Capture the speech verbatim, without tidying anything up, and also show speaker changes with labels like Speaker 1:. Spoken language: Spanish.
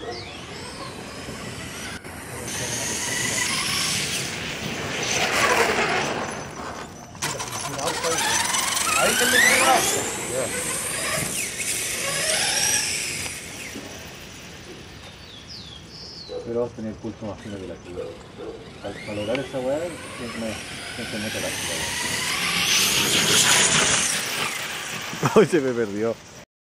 Speaker 1: Ahí te metí el auto.
Speaker 2: Pero vas a tener el pulso más fino que la tuya. Para lograr esa weá, siempre se mete la chica.
Speaker 3: Hoy se me perdió.